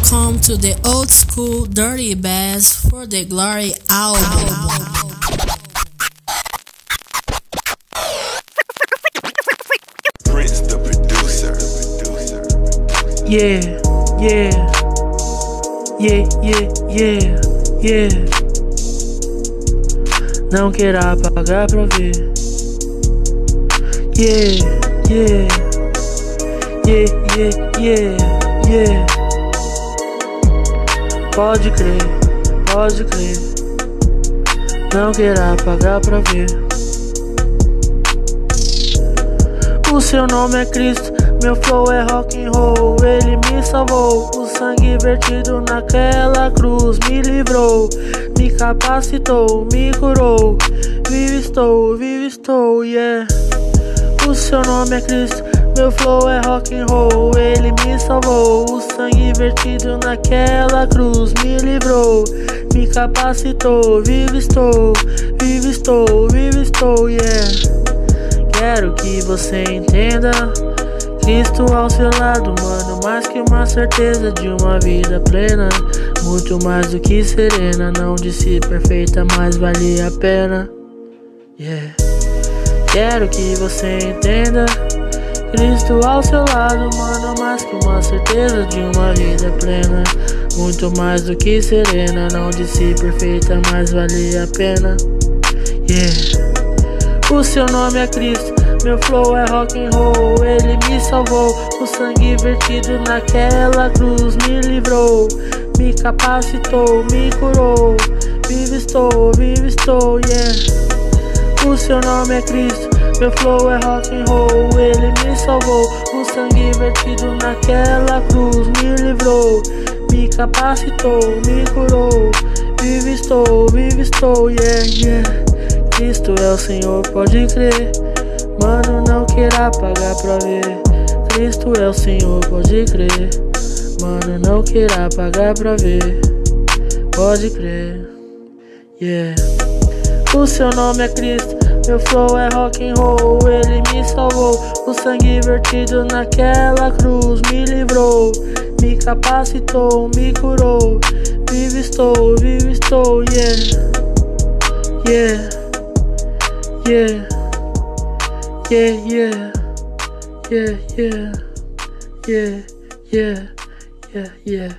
Welcome to the old school Dirty Bass for the Glory album. Prince the producer. Yeah. Não queira apagar pra ver. Yeah. Pode crer. Não queira apagar pra ver. O seu nome é Cristo, meu flow é rock and roll. Ele me salvou, o sangue vertido naquela cruz me livrou, me capacitou, me curou. Vivo estou, yeah. O seu nome é Cristo, meu flow é rock and roll. Ele me salvou, o sangue vertido naquela cruz me livrou, me capacitou. Vivo estou, yeah. Quero que você entenda, Cristo ao seu lado, mano, mais que uma certeza de uma vida plena. Muito mais do que serena, não disse perfeita, mas vale a pena, yeah. Quero que você entenda, Cristo ao seu lado, mano, mais que uma certeza de uma vida plena. Muito mais do que serena, não disse perfeita, mas vale a pena, yeah. O seu nome é Cristo, meu flow é rock and roll. Ele me salvou, o sangue vertido naquela cruz me livrou, me capacitou, me curou. Vivo estou, yeah. O seu nome é Cristo, meu flow é rock and roll. Ele me salvou, o sangue vertido naquela cruz me livrou, me capacitou, me curou. Vivo estou, yeah. Cristo é o Senhor, pode crer. Mano, não queira apagar pra ver. Cristo é o Senhor, pode crer. Mano, não queira apagar pra ver. Pode crer, yeah. O seu nome é Cristo, meu flow é rock and roll. Ele me salvou, o sangue vertido naquela cruz me livrou, me capacitou, me curou. Vivo estou, yeah. Yeah.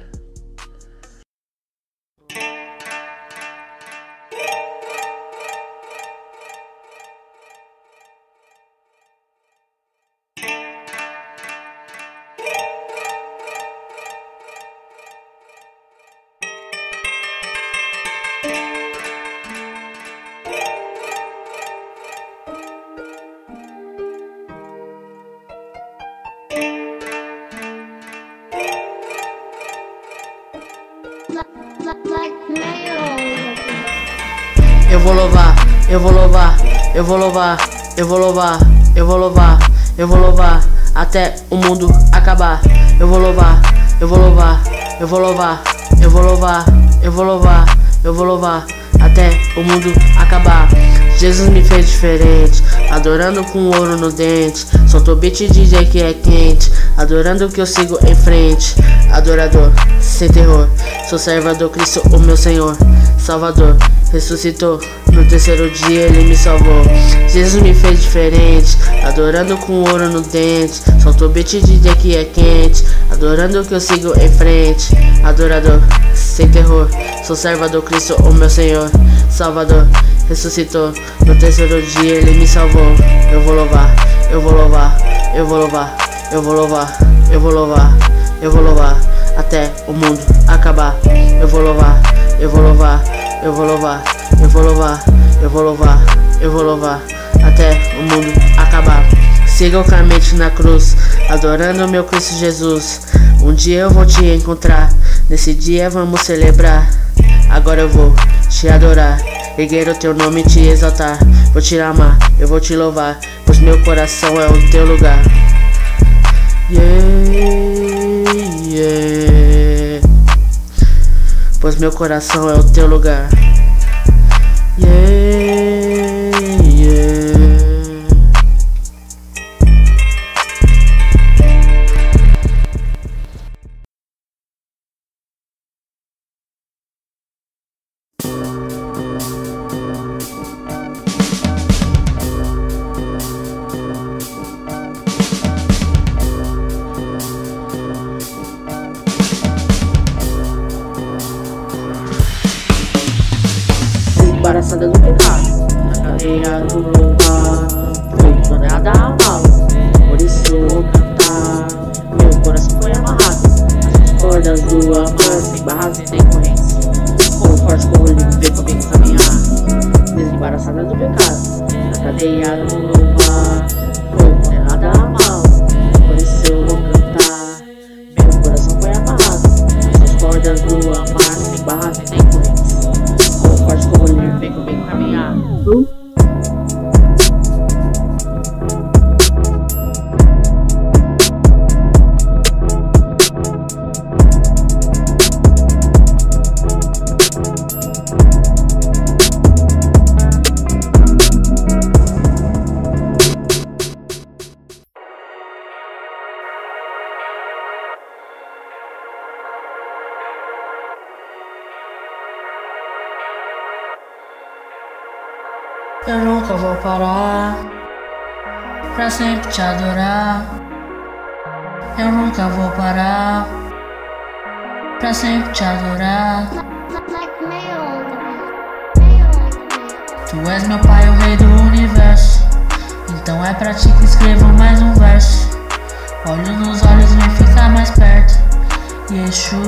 Eu vou louvar até o mundo acabar. Eu vou louvar até o mundo acabar. Jesus me fez diferente, adorando com ouro no dente. Soltou beat DJ que é quente, adorando que eu sigo em frente. Adorador, sem terror, sou servo do Cristo, o meu Senhor. Salvador, ressuscitou, no terceiro dia ele me salvou. Jesus me fez diferente, adorando com ouro no dente. Soltou beat DJ que é quente, adorando que eu sigo em frente. Adorador, sem terror, sou servo do Cristo, o meu Senhor. Salvador, ressuscitou, no terceiro dia ele me salvou. Eu vou louvar até o mundo acabar. Eu vou louvar até o mundo acabar. Siga com a mente na cruz, adorando meu Cristo Jesus. Um dia eu vou te encontrar, nesse dia vamos celebrar. Agora eu vou te adorar, erguer o teu nome e te exaltar. Vou te amar, eu vou te louvar, pois meu coração é o teu lugar. Pois meu coração é o teu lugar. desembaraçada do pecado, na cadeia do louvor, fui condenada a mal. Por isso eu vou cantar, meu coração foi amarrado nas cordas do amor, sem barras e nem correntes. Como forte como livre, vem comigo caminhar, desembaraçada do pecado, na cadeia do louvor, fui condenada a mal. Por isso eu vou cantar, meu coração foi amarrado nas cordas do amar, sem barras e nem correntes. Como forte como livre, vem comigo caminhar. Eu nunca vou parar pra sempre te adorar. Eu nunca vou parar pra sempre te adorar. Tu és meu pai, o rei do universo. Então é pra ti que escrevo mais um verso. Olho nos olhos, vem ficar mais perto. Yeshua,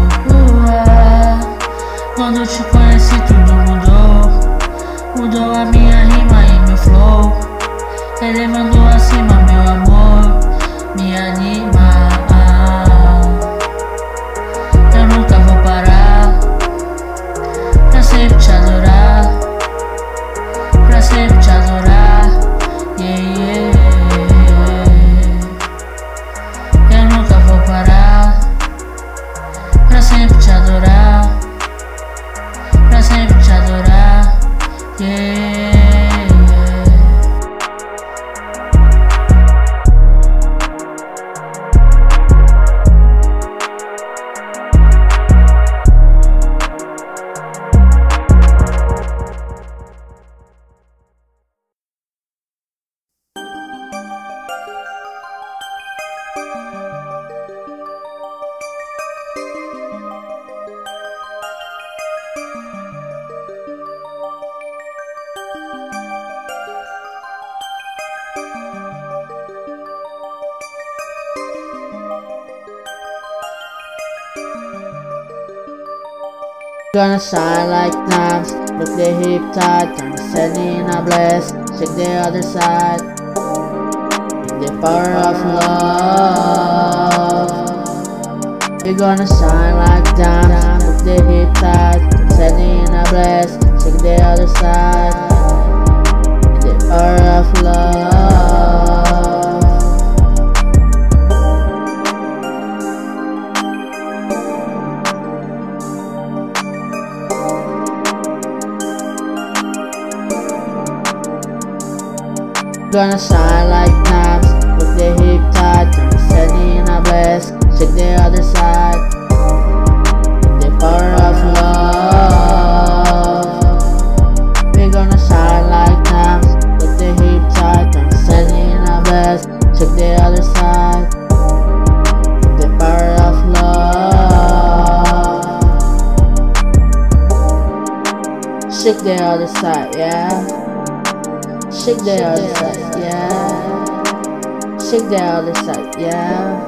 quando te conheci tudo mudou. Mudou a minha rima e meu flow. Elevando acima meu amor, me anima. Eu nunca vou parar pra sempre te adorar, pra sempre te adorar. Yeah, yeah. Eu nunca vou parar pra sempre te adorar, pra sempre te adorar. Yeah. Gonna shine like lamps, look the hip tight, turn the set in a blast, shake the other side, the power of love. You're gonna shine like lamps, look the hip tight, turn the set in a blast, shake the other side, the power of love. Gonna shine like lamps, with the hip tight, turn the set in a blast, shake the other side, the power of love. We're gonna shine like lamps, with the hip tight, turn the set in a blast, shake the other side, the power of love. Shake the other side, yeah. Shake the other side, yeah. Shake the other side, yeah.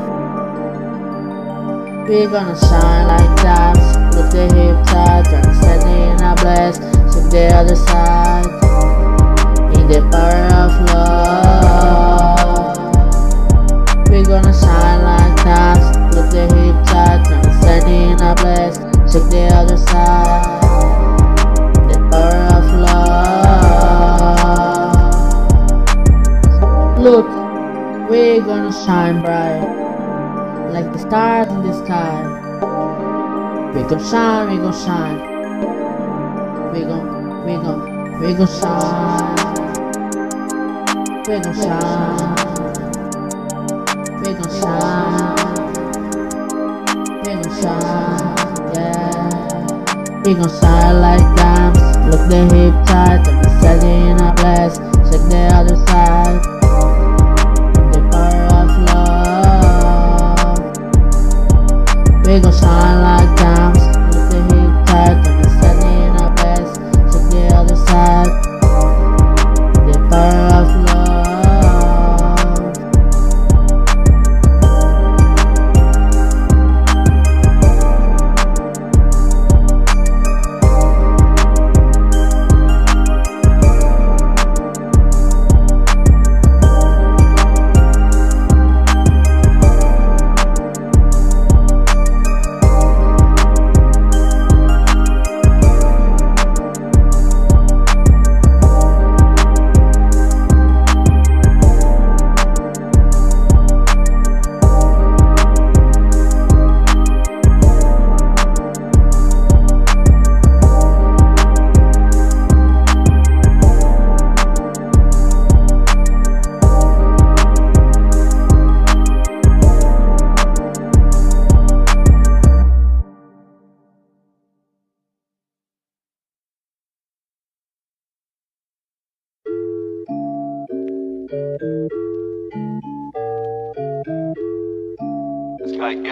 We're gonna shine like lamps, with the hip tight, turn the set in a blast, shake the other side, in the power of love. We're gonna shine like lamps, with the hip tight, turn the set in a blast, shake the other side, the power of love. Look, we're gonna shine bright, like the stars in the sky. We gon' shine, we gon' shine. We gon' shine. We gon' shine. We gon' shine. We gon' shine, yeah. We gon' shine like lamps, look the hip tight, turn the set in a blast, shake the other side. We gon' shine like diamonds, with the hip tight, turn the set in a blast, shake the other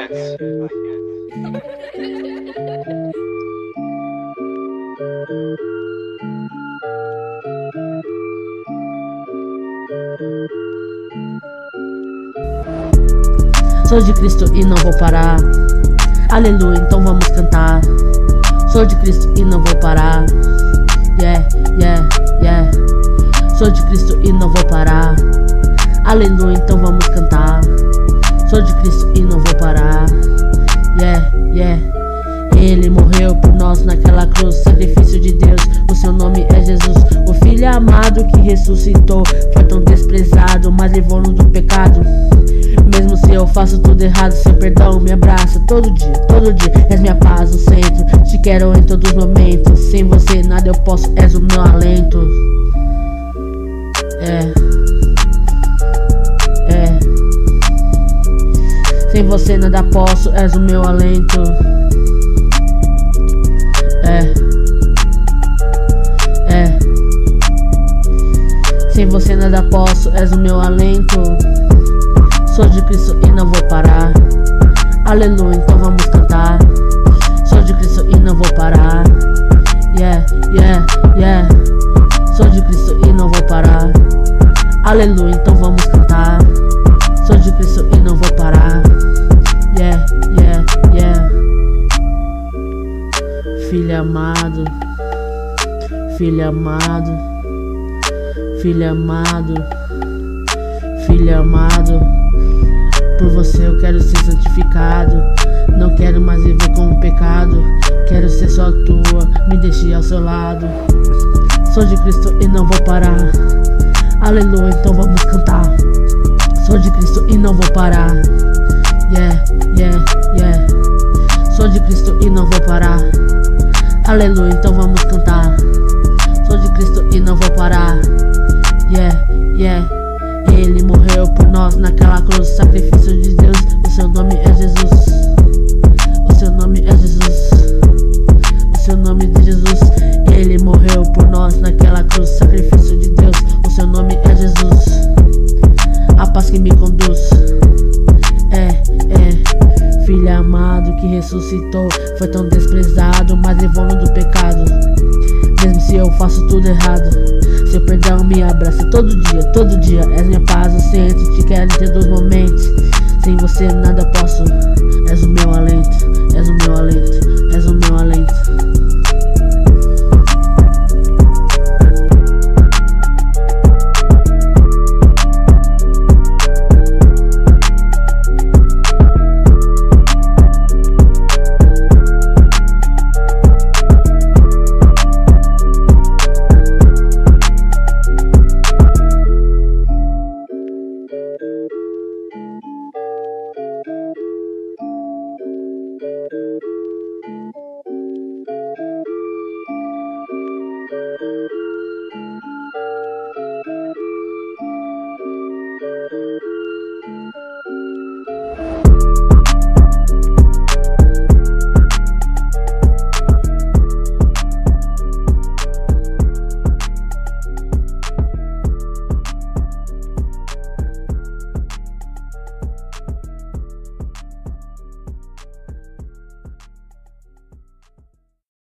Sou de Cristo e não vou parar. Aleluia, então vamos cantar. Sou de Cristo e não vou parar. Yeah, yeah, yeah. Sou de Cristo e não vou parar. Aleluia, então vamos cantar. Sou de Cristo e não vou parar. Yeah, yeah. Ele morreu por nós naquela cruz, sacrifício de Deus. O seu nome é Jesus, o Filho amado que ressuscitou. Foi tão desprezado, mas levou-nos do pecado. Mesmo se eu faço tudo errado, seu perdão me abraça todo dia, todo dia. És minha paz, o centro, te quero em todos os momentos. Sem você nada eu posso, és o meu alento. Sem você nada posso, és o meu alento. Sem você nada posso, és o meu alento. Sou de Cristo e não vou parar. Aleluia, então vamos cantar. Sou de Cristo e não vou parar. Yeah, yeah, yeah. Sou de Cristo e não vou parar. Aleluia, então vamos cantar. Sou de Cristo e não vou parar. Yeah, yeah, yeah. Filho amado, filho amado, filho amado, filho amado. Por você eu quero ser santificado. Não quero mais viver com o pecado. Quero ser só tua, me deixe ao seu lado. Sou de Cristo e não vou parar. Aleluia, então vamos cantar. Sou de Cristo e não vou parar. Yeah, yeah, yeah. Sou de Cristo e não vou parar. Aleluia, então vamos cantar. Sou de Cristo e não vou parar. Yeah, yeah. Ele morreu por nós naquela cruz, sacrifício de Deus. O seu nome é Jesus. O seu nome é Jesus. O seu nome de Jesus. Ele morreu por nós naquela cruz, sacrifício de Deus. O seu nome é Jesus. A paz que me conduz. Filho amado que ressuscitou. Foi tão desprezado, mas levou-nos do pecado. Mesmo se eu faço tudo errado, seu perdão me abraça todo dia, todo dia. És minha paz, o centro, te quero em todos os momentos. Sem você nada posso.